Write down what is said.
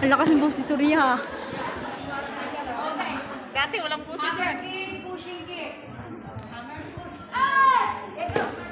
Ang lakas ng boses si Surya. Dati walang boses yan. Pushing kick. Ah!